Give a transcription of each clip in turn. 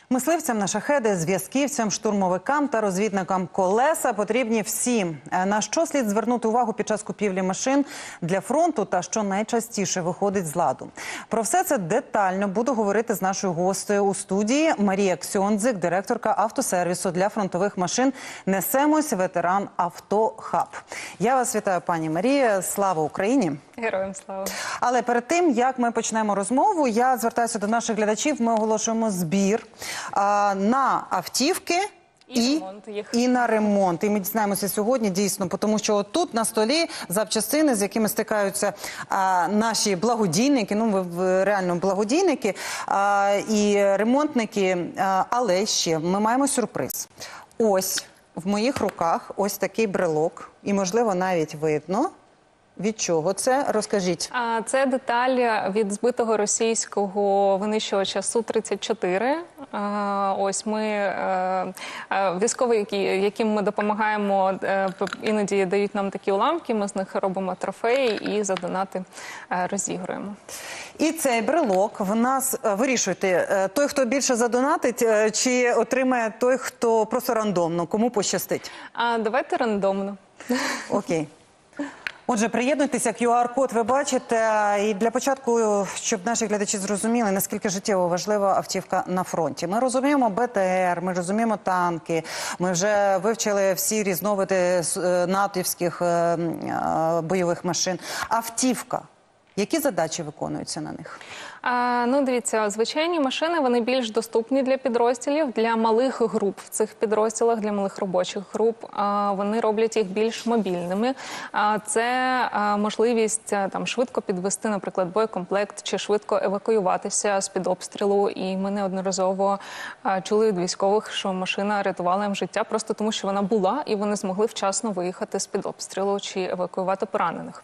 Мисливцям на шахеди, зв'язківцям, штурмовикам та розвідникам колеса потрібні всі. На що слід звернути увагу під час купівлі машин для фронту та що найчастіше виходить з ладу? Про все це детально буду говорити з нашою гостею у студії. Марія Ксьондзик, директорка автосервісу для фронтових машин «Несемось», ветеран «Автохаб». Я вас вітаю, пані Марія. Слава Україні! Героям слава! Але перед тим, як ми почнемо розмову, я звертаюся до наших глядачів. Ми оголошуємо збір на автівки і на ремонт. І ми дізнаємося сьогодні, дійсно, тому що тут на столі запчастини, з якими стикаються наші благодійники, ну, ви реально благодійники і ремонтники. Але ще ми маємо сюрприз. Ось в моїх руках ось такий брелок, і, можливо, навіть видно. Від чого це? Розкажіть. Це деталь від збитого російського винищувача Су-34. Ось ми, військові, яким ми допомагаємо, іноді дають нам такі уламки, ми з них робимо трофеї і за донати розігруємо. І цей брелок в нас, вирішуйте, той, хто більше задонатить, чи отримає той, хто просто рандомно, кому пощастить? Давайте рандомно. Окей. Отже, приєднуйтеся, QR-код ви бачите. І для початку, щоб наші глядачі зрозуміли, наскільки життєво важлива автівка на фронті. Ми розуміємо БТР, ми розуміємо танки, ми вже вивчили всі різновиди натівських бойових машин. Автівка. Які задачі виконуються на них? Ну, дивіться, звичайні машини, вони більш доступні для підрозділів, для малих груп в цих підрозділах, для малих робочих груп. Вони роблять їх більш мобільними. Це можливість там швидко підвести, наприклад, боєкомплект чи швидко евакуюватися з-під обстрілу. І ми неодноразово чули від військових, що машина рятувала їм життя просто тому, що вона була, і вони змогли вчасно виїхати з-під обстрілу чи евакуювати поранених.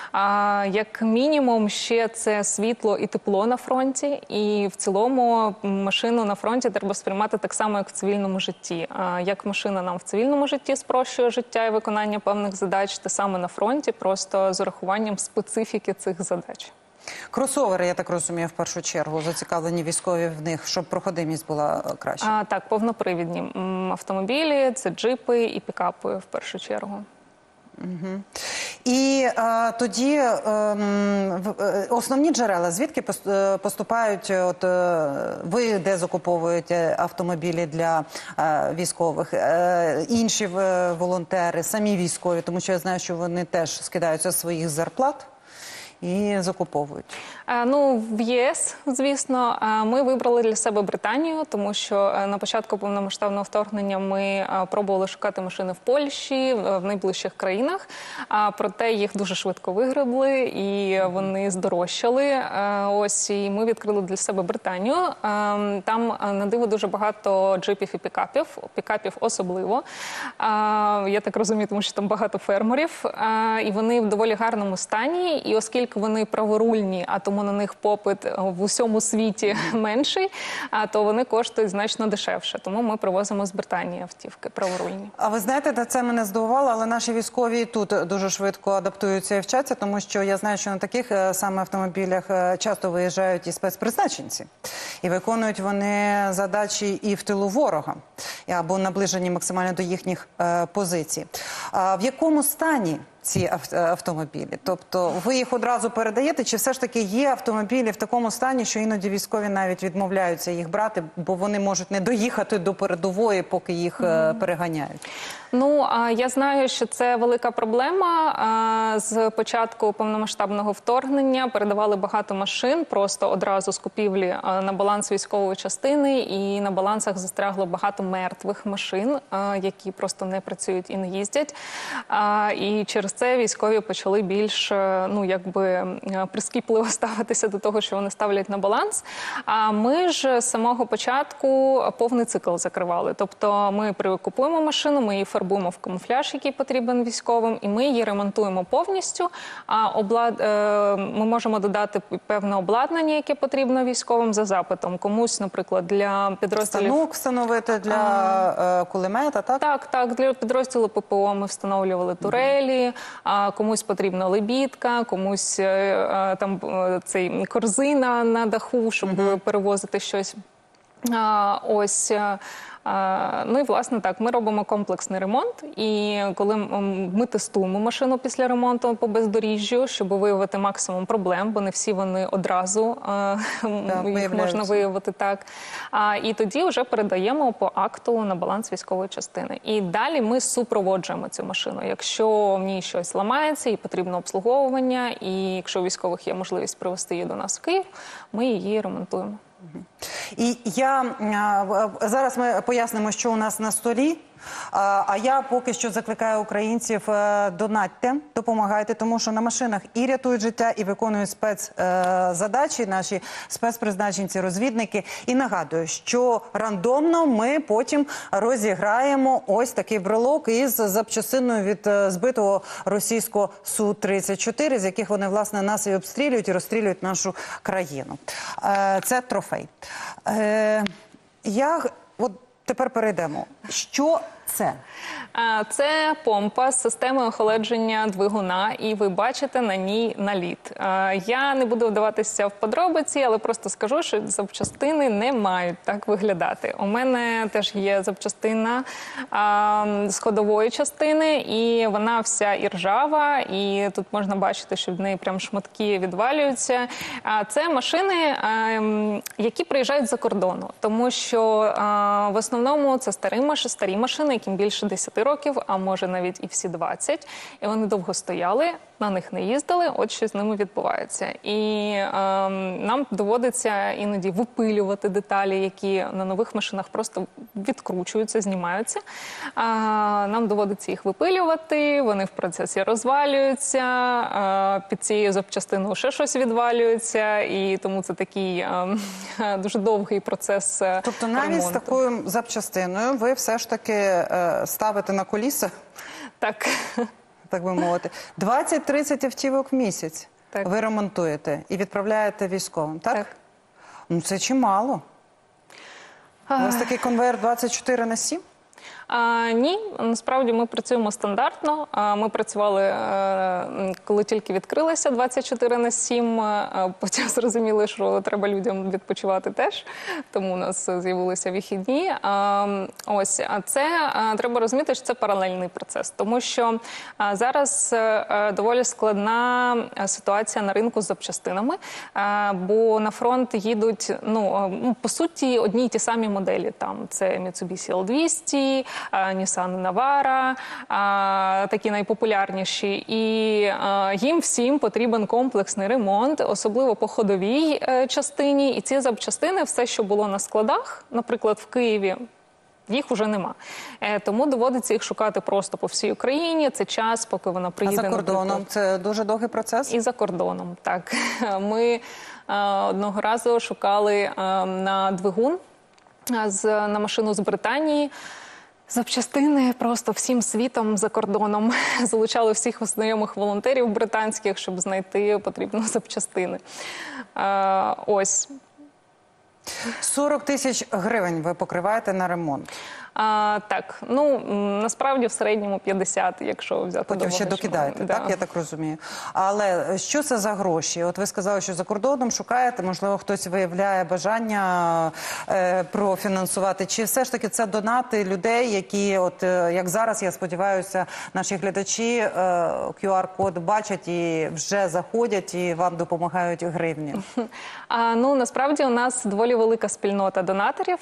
Як мінімум, ще це світло і тепло на фронті, і в цілому машину на фронті треба сприймати так само, як в цивільному житті. Як машина нам в цивільному житті спрощує життя і виконання певних задач, те саме на фронті, просто з урахуванням специфіки цих задач. Кросовери, я так розумію, в першу чергу, зацікавлені військові в них, щоб проходимість була краща? Так, повнопривідні автомобілі, це джипи і пікапи в першу чергу. Угу. І тоді основні джерела, звідки поступають, от ви де закуповуєте автомобілі для військових, інші волонтери, самі військові, тому що я знаю, що вони теж скидаються з своїх зарплат і закуповують? Ну, в ЄС, звісно, ми вибрали для себе Британію, тому що на початку повномасштабного вторгнення ми пробували шукати машини в Польщі, в найближчих країнах, проте їх дуже швидко вигребли і вони здорожчали. Ось, і ми відкрили для себе Британію. Там, на диво, дуже багато джипів і пікапів особливо. Я так розумію, тому що там багато фермерів, і вони в доволі гарному стані, і оскільки вони праворульні, а тому на них попит в усьому світі менший, то вони коштують значно дешевше. Тому ми привозимо з Британії автівки праворульні. А ви знаєте, це мене здивувало, але наші військові тут дуже швидко адаптуються і вчаться, тому що я знаю, що на таких саме автомобілях часто виїжджають і спецпризначенці. І виконують вони задачі і в тилу ворога, або наближені максимально до їхніх позицій. В якому стані ці автомобілі? Тобто ви їх одразу передаєте, чи все ж таки є автомобілі в такому стані, що іноді військові навіть відмовляються їх брати, бо вони можуть не доїхати до передової, поки їх переганяють? Ну, я знаю, що це велика проблема. З початку повномасштабного вторгнення передавали багато машин просто одразу з купівлі на баланс військової частини, і на балансах застрягло багато мертвих машин, які просто не працюють і не їздять. І через це військові почали більш, ну, якби прискіпливо ставитися до того, що вони ставлять на баланс. А ми ж з самого початку повний цикл закривали. Тобто ми купуємо машину, ми її фарбуємо в камуфляж, який потрібен військовим, і ми її ремонтуємо повністю. Ми можемо додати певне обладнання, яке потрібно військовим за запитом. Комусь, наприклад, для підрозділів... Станок встановити для кулемета, так? Так, для підрозділу ППО ми встановлювали турелі, комусь потрібна лебідка, комусь там корзина на даху, щоб перевозити щось. Ось. Ну і, власне, так, ми робимо комплексний ремонт, і коли ми тестуємо машину після ремонту по бездоріжжю, щоб виявити максимум проблем, бо не всі вони одразу їх можна виявити так. І тоді вже передаємо по акту на баланс військової частини. І далі ми супроводжуємо цю машину. Якщо в ній щось ламається і потрібно обслуговування, і якщо у військових є можливість привезти її до нас в Київ, ми її ремонтуємо. І зараз ми пояснимо, що у нас на столі. А я поки що закликаю українців: донатьте, допомагайте, тому що на машинах і рятують життя, і виконують спецзадачі наші спецпризначенці, розвідники. І нагадую, що рандомно ми потім розіграємо ось такий брелок із запчастиною від збитого російського Су-34, з яких вони, власне, нас і обстрілюють, і розстрілюють нашу країну. Це трофей. Тепер перейдемо. Що це? Це помпа з системою охолодження двигуна, і ви бачите на ній наліт. Я не буду вдаватися в подробиці, але просто скажу, що запчастини не мають так виглядати. У мене теж є запчастина з ходової частини, і вона вся іржава, і тут можна бачити, що в неї прям шматки відвалюються. Це машини, які приїжджають з-за кордону, тому що в основному це старі машини, яким більше 10 років, а може навіть і всі 20. І вони довго стояли, на них не їздили, от що з ними відбувається. І нам доводиться іноді випилювати деталі, які на нових машинах просто відкручуються, знімаються. Нам доводиться їх випилювати, вони в процесі розвалюються, під цією запчастиною ще щось відвалюється, і тому це такий дуже довгий процес ремонту. Тобто навіть з такою запчастиною ви все ж таки ставите на коліса? Так. Так би мовити. 20-30 автівок в місяць ви ремонтуєте і відправляєте військовим, так? Так. Ну це чимало. У вас такий конвейер 24/7? Ні, насправді ми працюємо стандартно. Ми працювали, коли тільки відкрилися 24/7, потім зрозуміли, що треба людям відпочивати теж, тому у нас з'явилися вихідні. Ось, а це треба розуміти, що це паралельний процес, тому що зараз доволі складна ситуація на ринку з запчастинами, бо на фронт їдуть, по суті, одні й ті самі моделі. Там це Mitsubishi L200, Nissan Navara, такі найпопулярніші. І їм всім потрібен комплексний ремонт, особливо по ходовій частині. І ці запчастини, все, що було на складах, наприклад, в Києві, їх уже нема. Тому доводиться їх шукати просто по всій Україні. Це час, поки вона приїде. А за кордоном? Наприклад. Це дуже довгий процес? І за кордоном, так. Ми одного разу шукали на двигун, на машину з Британії, запчастини просто всім світом за кордоном. Залучали всіх знайомих волонтерів британських, щоб знайти потрібні запчастини. Ось. 40 тисяч гривень ви покриваєте на ремонт? Так, насправді в середньому 50, якщо взяти потім ще докидаєте, так? Я так розумію. Але що це за гроші? От ви сказали, що за кордоном шукаєте, можливо, хтось виявляє бажання профінансувати. Чи все ж таки це донати людей, які, от як зараз, я сподіваюся, наші глядачі QR-код бачать і вже заходять і вам допомагають гривні? Насправді у нас доволі велика спільнота донаторів.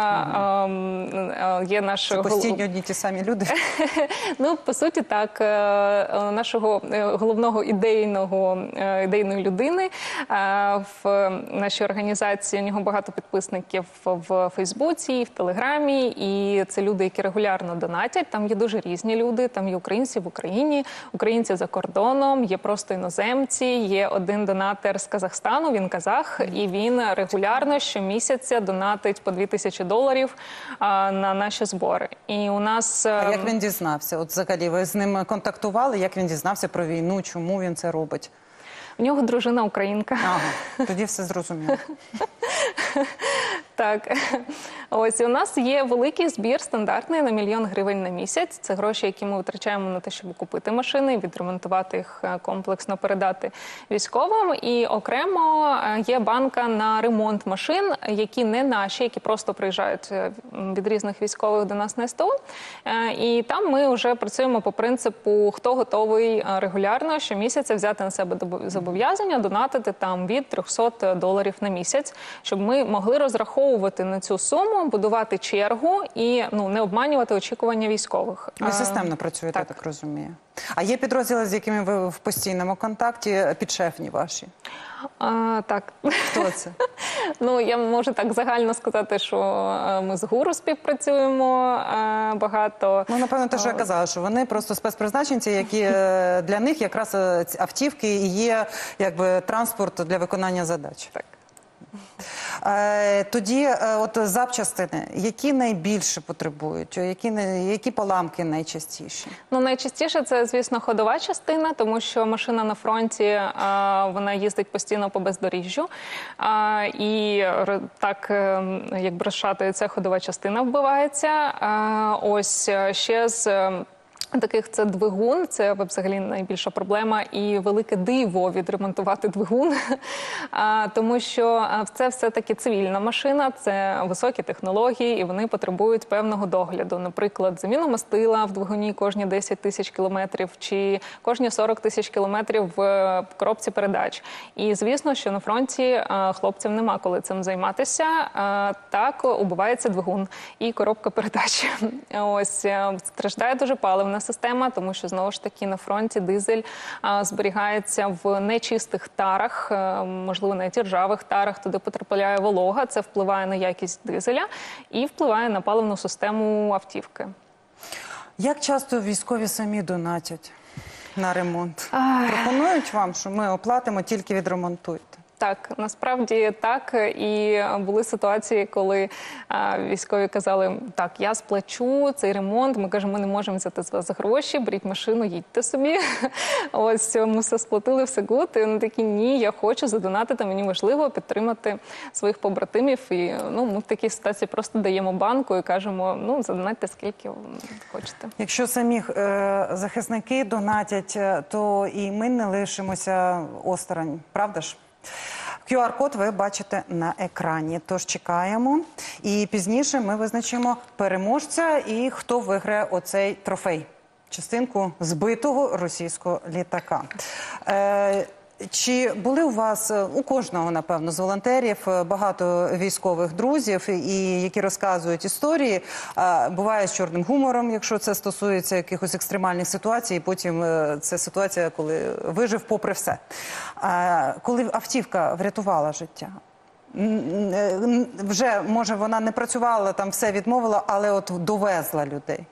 Є це постійно одні ті самі люди? По суті, так. Нашого головного ідейної людини в нашій організації, у нього багато підписників в Фейсбуці, в Телеграмі, і це люди, які регулярно донатять. Там є дуже різні люди, там є українці в Україні, українці за кордоном, є просто іноземці, є один донатор з Казахстану, він казах, і він регулярно щомісяця донатить по $2000 на наші збори. І у нас... А як він дізнався? От взагалі, ви з ним контактували? Як він дізнався про війну? Чому він це робить? У нього дружина українка. Ага, тоді все зрозуміло. Так, ось і у нас є великий збір стандартний на 1 мільйон гривень на місяць. Це гроші, які ми витрачаємо на те, щоб купити машини, відремонтувати їх комплексно, передати військовим. І окремо є банка на ремонт машин, які не наші, які просто приїжджають від різних військових до нас на СТО. І там ми вже працюємо по принципу, хто готовий регулярно щомісяця взяти на себе зобов'язання, донатити там від $300 на місяць, щоб ми могли розраховувати на цю суму, будувати чергу і не обманювати очікування військових. Ви системно працюєте, так. я так розумію. А є підрозділи, з якими ви в постійному контакті, підшефні ваші? Так. Хто це? Я можу так загально сказати, що ми з ГУРу співпрацюємо багато. Напевно, те, що я казала, що вони просто спецпризначенці, які для них якраз автівки і є якби транспорт для виконання задач. Так. Тоді от запчастини, які найбільше потребують, які поламки найчастіші? Найчастіше це, звісно, ходова частина, тому що машина на фронті, вона їздить постійно по бездоріжжю. І так, якби розшатується, ходова частина вбивається. Ось ще з таких це двигун, це взагалі найбільша проблема і велике диво відремонтувати двигун, тому що це все-таки цивільна машина, це високі технології і вони потребують певного догляду. Наприклад, заміну мастила в двигуні кожні 10 тисяч кілометрів чи кожні 40 тисяч кілометрів в коробці передач. І звісно, що на фронті хлопцям нема коли цим займатися. Так, убивається двигун і коробка передач. Ось, страждає дуже паливна система, тому що, знову ж таки, на фронті дизель зберігається в нечистих тарах, можливо, навіть і ржавих тарах, туди потрапляє волога, це впливає на якість дизеля і впливає на паливну систему автівки. Як часто військові самі донатять на ремонт? Пропонують вам, що ми оплатимо, тільки відремонтуйте? Так, насправді так. І були ситуації, коли військові казали, так, я сплачу цей ремонт. Ми кажемо, ми не можемо взяти з вас гроші, беріть машину, їдьте собі. Ось, ми все сплатили, все гуд. І вони такі, ні, я хочу задонатити, мені важливо підтримати своїх побратимів. І ми в такій ситуації просто даємо банку і кажемо, задонатьте скільки хочете. Якщо самі захисники донатять, то і ми не лишимося осторонь, правда ж? QR-код ви бачите на екрані, тож чекаємо. І пізніше ми визначимо переможця і хто виграє оцей трофей. Частинку збитого російського літака. Чи були у вас, у кожного, напевно, з волонтерів, багато військових друзів, і які розказують історії, буває з чорним гумором, якщо це стосується якихось екстремальних ситуацій, і потім це ситуація, коли вижив попри все. Коли автівка врятувала життя, вже, може, вона не працювала, там все відмовила, але от довезла людей?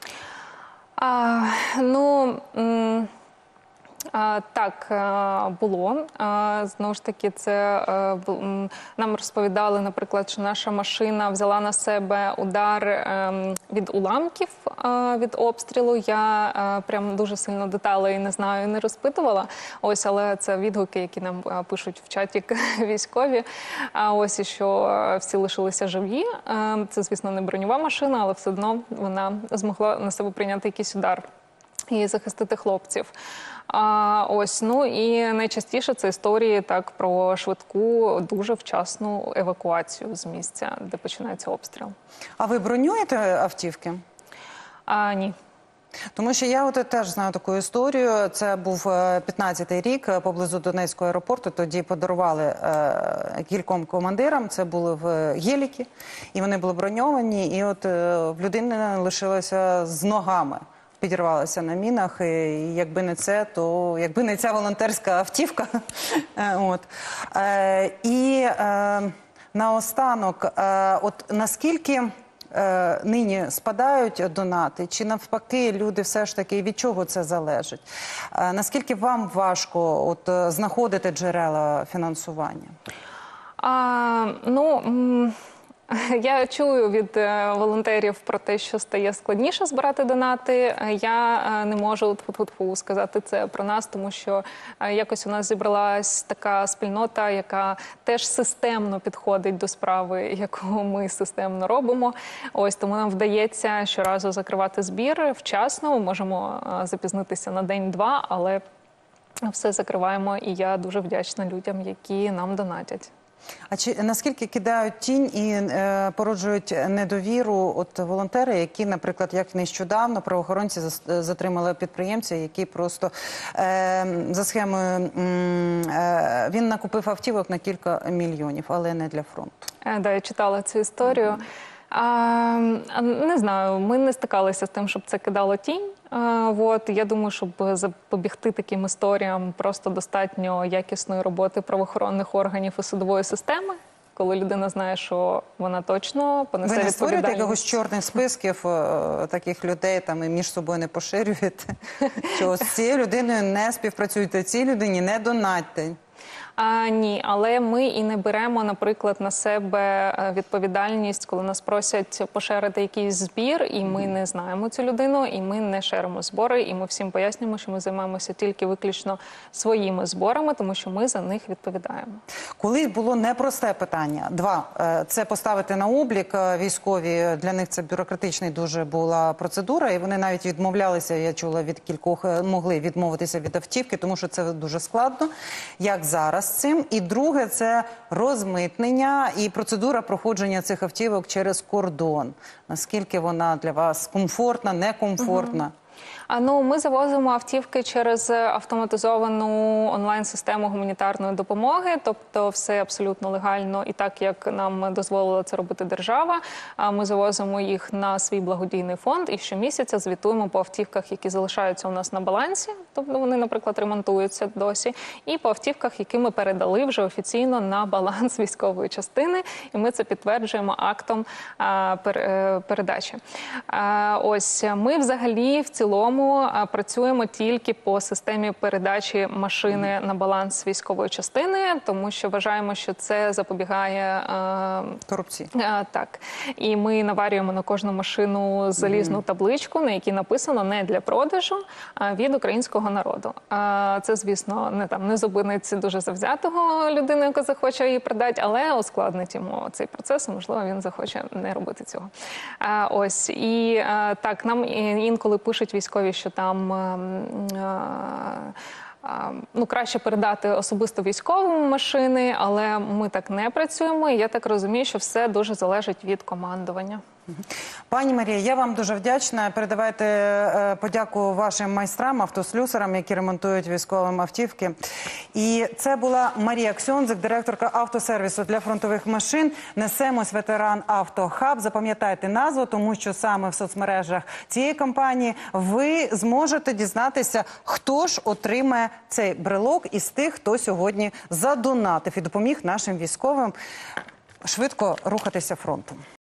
Так, було. Знову ж таки, нам розповідали, наприклад, що наша машина взяла на себе удар від уламків від обстрілу. Я прям дуже сильно деталей не знаю, не розпитувала. Ось, але це відгуки, які нам пишуть в чаті військові. Ось, і що всі лишилися живі. Це, звісно, не броньова машина, але все одно вона змогла на себе прийняти якийсь удар і захистити хлопців. І найчастіше це історії так про швидку, дуже вчасну евакуацію з місця, де починається обстріл. А ви бронюєте автівки? Ні. Тому що я теж знаю таку історію. Це був 15-й рік поблизу Донецького аеропорту. Тоді подарували кільком командирам. Це були в геліки, і вони були броньовані. І в людини лишилося з ногами. Підірвалася на мінах, і якби не це, то якби не ця волонтерська автівка. І наостанок, наскільки нині спадають донати, чи навпаки люди все ж таки, від чого це залежить? Наскільки вам важко знаходити джерела фінансування? Я чую від волонтерів про те, що стає складніше збирати донати. Я не можу тьфу-тьфу-тьфу сказати це про нас, тому що якось у нас зібралась така спільнота, яка теж системно підходить до справи, яку ми системно робимо. Ось тому нам вдається щоразу закривати збір вчасно. Ми можемо запізнитися на день-два, але все закриваємо, і я дуже вдячна людям, які нам донатять. А наскільки кидають тінь і породжують недовіру от волонтери, які, наприклад, як нещодавно правоохоронці затримали підприємця, який просто за схемою, він накупив автівок на кілька мільйонів, але не для фронту. Да, я читала цю історію. Не знаю, ми не стикалися з тим, щоб це кидало тінь. Я думаю, щоб запобігти таким історіям, просто достатньо якісної роботи правоохоронних органів і судової системи, коли людина знає, що вона точно понесе відповідальність. Ви не створюєте якогось чорних списків таких людей там і між собою не поширюєте? Що з цією людиною не співпрацюєте, цій людині не донатьте? Ні, але ми і не беремо, наприклад, на себе відповідальність, коли нас просять поширити якийсь збір, і ми не знаємо цю людину, і ми не шеримо збори, і ми всім пояснюємо, що ми займаємося тільки виключно своїми зборами, тому що ми за них відповідаємо. Коли було непросте питання, це поставити на облік військові, для них це бюрократична дуже була процедура, і вони навіть відмовлялися, я чула від кількох, могли відмовитися від автівки, тому що це дуже складно, як зараз з цим. І друге, це розмитнення і процедура проходження цих автівок через кордон. Наскільки вона для вас комфортна, некомфортна? Ми завозимо автівки через автоматизовану онлайн-систему гуманітарної допомоги, тобто все абсолютно легально і так, як нам дозволила це робити держава. Ми завозимо їх на свій благодійний фонд і щомісяця звітуємо по автівках, які залишаються у нас на балансі, тобто вони, наприклад, ремонтуються досі, і по автівках, які ми передали вже офіційно на баланс військової частини, і ми це підтверджуємо актом передачі. Ми взагалі в цілому працюємо тільки по системі передачі машини на баланс військової частини, тому що вважаємо, що це запобігає корупції. Так. І ми наварюємо на кожну машину залізну табличку, на якій написано «не для продажу», а від українського народу. Це, звісно, не зупинить дуже завзятого людину, яка захоче її продати, але ускладнить йому цей процес, і, можливо, він захоче не робити цього. І так, нам інколи пишуть військові, що там краще передати особисто військовому машини, але ми так не працюємо. І я так розумію, що все дуже залежить від командування. Пані Марія, я вам дуже вдячна. Передавайте подяку вашим майстрам, автослюсарам, які ремонтують військовим автівки. І це була Марія Ксьондзик, директорка автосервісу для фронтових машин. Несемось ветеран Автохаб. Запам'ятайте назву, тому що саме в соцмережах цієї компанії ви зможете дізнатися, хто ж отримає цей брелок із тих, хто сьогодні задонатив і допоміг нашим військовим швидко рухатися фронтом.